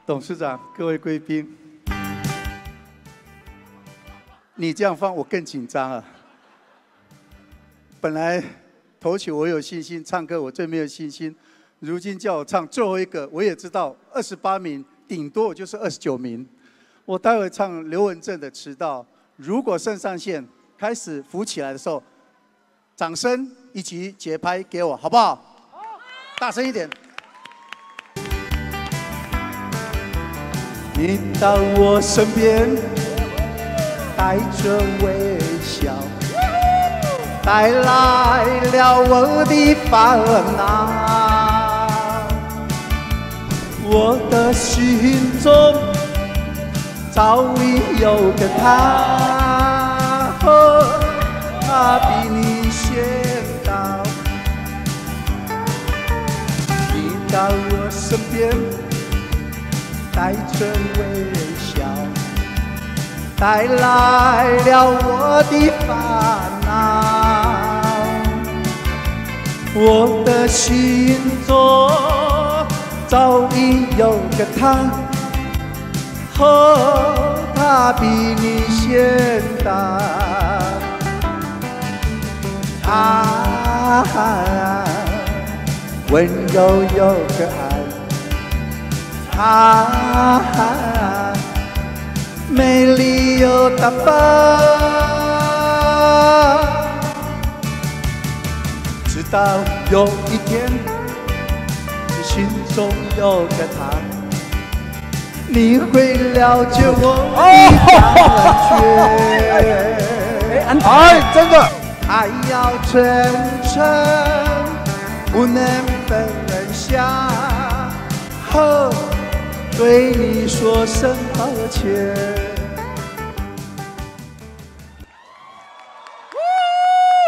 董事长、各位贵宾，你这样放我更紧张啊！本来投球我有信心，唱歌我最没有信心。如今叫我唱最后一个，我也知道28名，顶多我就是29名。我待会唱刘文正的《迟到》，如果肾上腺开始浮起来的时候，掌声以及节拍给我，好不好？大声一点。你到我身边，带着微笑，带来了我的烦恼。我的心中早已有个他，他比你先到。你到我身边，带着微笑，带来了我的烦恼。我的心中早已有个他，他比你先到。他温柔又可爱，她美丽又打扮，直到有一天，你心中有个她，你会了解我的感觉。 哎，真的， 爱要真诚，不能分享。对你说声抱歉。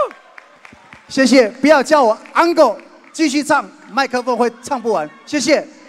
谢谢，不要叫我 uncle， 继续唱，麦克风会唱不完，谢谢。